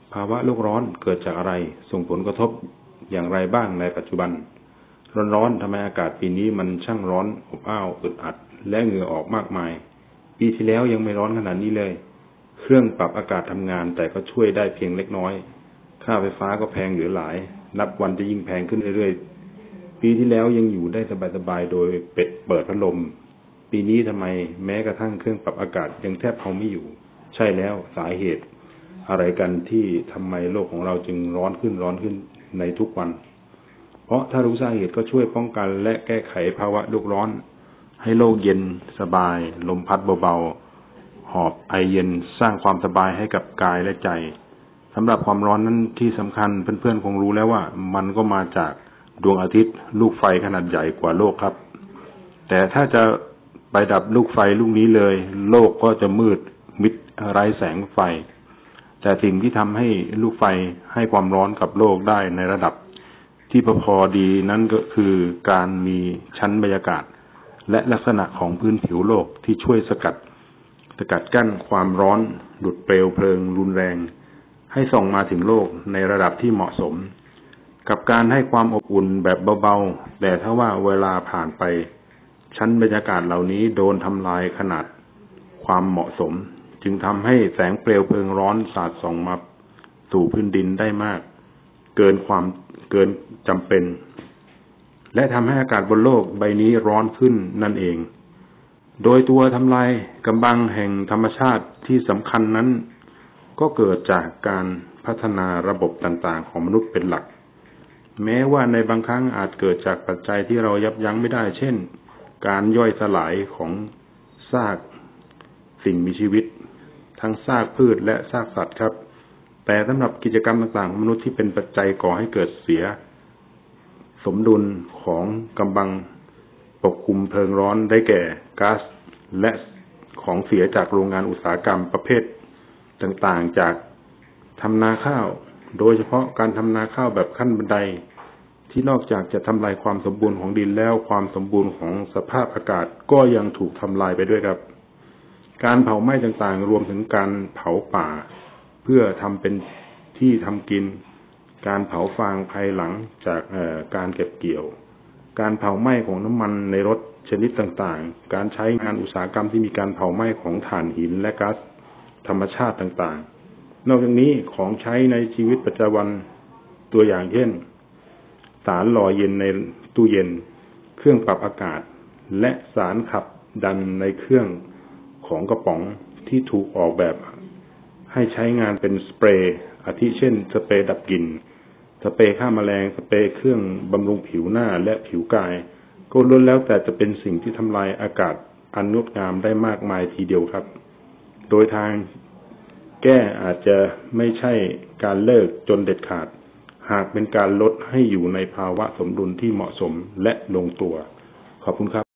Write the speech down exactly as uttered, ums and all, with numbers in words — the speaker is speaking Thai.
ภาวะโลกร้อนเกิดจากอะไรส่งผลกระทบอย่างไรบ้างในปัจจุบันร้อนๆทำไมอากาศปีนี้มันช่างร้อนอบอ้าวอึดอัดและเหงื่อออกมากมายปีที่แล้วยังไม่ร้อนขนาดนี้เลยเครื่องปรับอากาศทำงานแต่ก็ช่วยได้เพียงเล็กน้อยค่าไฟฟ้าก็แพงเหลือหลายนับวันจะยิ่งแพงขึ้นเรื่อยๆปีที่แล้วยังอยู่ได้สบายๆโดยเป็ดเปิดพัดลมปีนี้ทำไมแม้กระทั่งเครื่องปรับอากาศยังแทบเอาไม่อยู่ใช่แล้วสาเหตุอะไรกันที่ทำไมโลกของเราจึงร้อนขึ้นร้อนขึ้นในทุกวันเพราะถ้ารู้สาเหตุก็ช่วยป้องกันและแก้ไขภาวะโลกร้อนให้โลกเย็นสบายลมพัดเบาๆหอบไอเย็นสร้างความสบายให้กับกายและใจสำหรับความร้อนนั้นที่สำคัญเพื่อนๆคงรู้แล้วว่ามันก็มาจากดวงอาทิตย์ลูกไฟขนาดใหญ่กว่าโลกครับแต่ถ้าจะไปดับลูกไฟลูกนี้เลยโลกก็จะมืดมิดไร้แสงไฟแต่สิ่งที่ทำให้ลูกไฟให้ความร้อนกับโลกได้ในระดับที่พอดีนั้นก็คือการมีชั้นบรรยากาศและลักษณะของพื้นผิวโลกที่ช่วยสกัดสกัดกั้นความร้อนดุดเปลวเพลิงรุนแรงให้ส่งมาถึงโลกในระดับที่เหมาะสมกับการให้ความอบอุ่นแบบเบาๆแต่ถ้าว่าเวลาผ่านไปชั้นบรรยากาศเหล่านี้โดนทำลายขนาดความเหมาะสมจึงทำให้แสงเปลวเพลิงร้อนสาดส่องมาสู่พื้นดินได้มากเกินความเกินจำเป็นและทำให้อากาศบนโลกใบนี้ร้อนขึ้นนั่นเองโดยตัวทำลายกำบังแห่งธรรมชาติที่สำคัญนั้นก็เกิดจากการพัฒนาระบบต่างๆของมนุษย์เป็นหลักแม้ว่าในบางครั้งอาจเกิดจากปัจจัยที่เรายับยั้งไม่ได้เช่นการย่อยสลายของซากสิ่งมีชีวิตทั้งซากพืชและซากสัตว์ครับแต่สำหรับกิจกรรมต่างๆของมนุษย์ที่เป็นปัจจัยก่อให้เกิดเสียสมดุลของกำบังปกคลุมเพลิงร้อนได้แก่ก๊าซและของเสียจากโรงงานอุตสาหกรรมประเภทต่างๆจากทำนาข้าวโดยเฉพาะการทำนาข้าวแบบขั้นบันไดที่นอกจากจะทำลายความสมบูรณ์ของดินแล้วความสมบูรณ์ของสภาพอากาศก็ยังถูกทำลายไปด้วยครับการเผาไหม้ต่างๆรวมถึงการเผาป่าเพื่อทำเป็นที่ทำกินการเผาฟางภายหลังจากการเก็บเกี่ยวการเผาไหม้ของน้ำมันในรถชนิดต่างๆการใช้งานอุตสาหกรรมที่มีการเผาไหม้ของถ่านหินและก๊าซธรรมชาติต่างๆนอกจากนี้ของใช้ในชีวิตประจำวันตัวอย่างเช่นสารหล่อเย็นในตู้เย็นเครื่องปรับอากาศและสารขับดันในเครื่องของกระป๋องที่ถูกออกแบบให้ใช้งานเป็นสเปรย์อาทิเช่นสเปรย์ดับกลิ่นสเปรย์ฆ่าแมลงสเปรย์เครื่องบำรุงผิวหน้าและผิวกายก็ล้วนแล้วแต่จะเป็นสิ่งที่ทำลายอากาศอันงดงามได้มากมายทีเดียวครับโดยทางแก้อาจจะไม่ใช่การเลิกจนเด็ดขาดหากเป็นการลดให้อยู่ในภาวะสมดุลที่เหมาะสมและลงตัวขอบคุณครับ